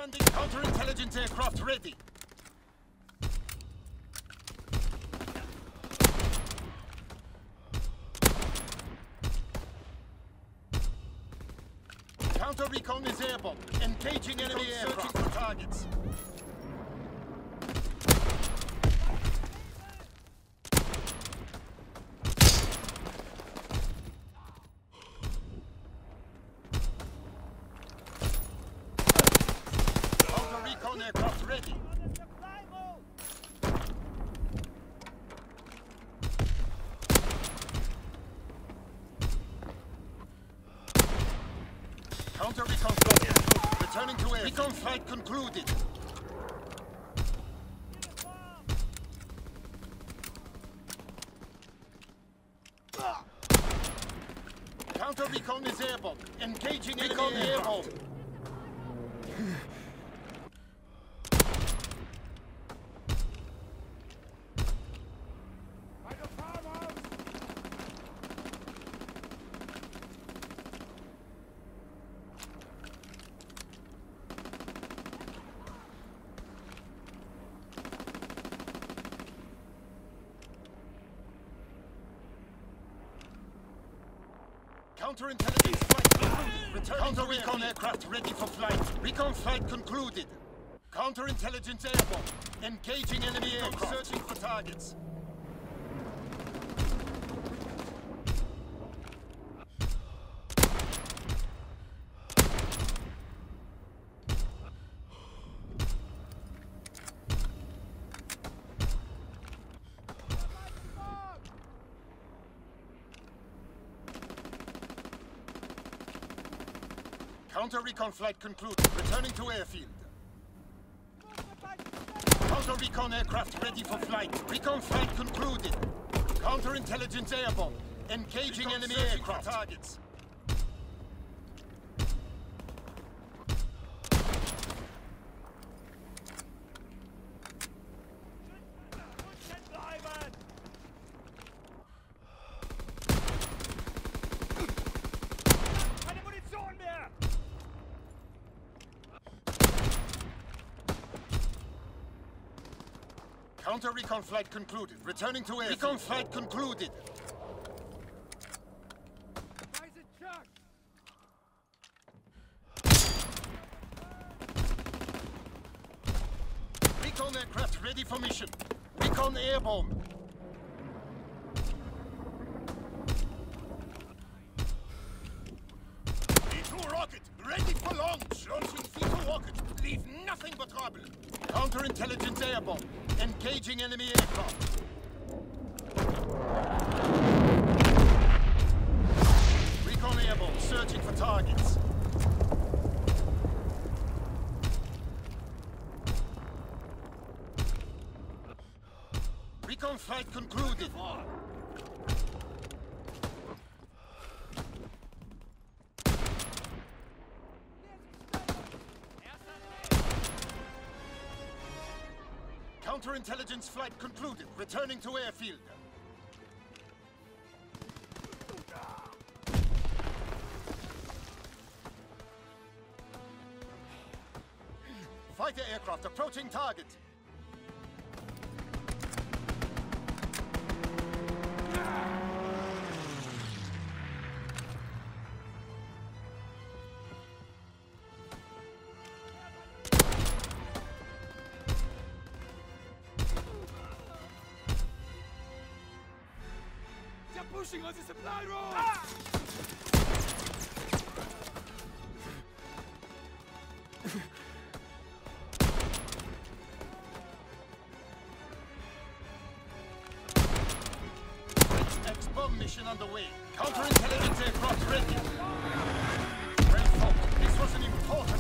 Outstanding counterintelligence aircraft ready. Counter recon is airborne. Engaging enemy aircraft. Searching for targets. Counter recon aircraft ready. Counter recon flight returning to air. Recon flight concluded. Counter recon is airborne. Engaging enemy airborne. Counterintelligence flight concluded. Counter recon aircraft ready for flight. Recon flight concluded. Counterintelligence airborne. Engaging enemy aircraft. Searching for targets. Counter recon flight concluded. Returning to airfield. Counter recon aircraft ready for flight. Recon flight concluded. Counterintelligence airborne. Engaging enemy aircraft. Targets. Counter recon flight concluded. Returning to airfield. Recon flight concluded. Recon aircraft ready for mission. Recon airborne. V2 rocket ready for launch. Launching V2 rocket. Leave nothing but trouble. Counterintelligence airborne. Engaging enemy aircraft. Recon airborne, searching for targets. Recon flight concluded. Counterintelligence flight concluded. Returning to airfield. Fighter aircraft approaching target. Pushing on the supply road! X-bomb mission underway. Counterintelligence aircraft ready. Brave folk, this was an important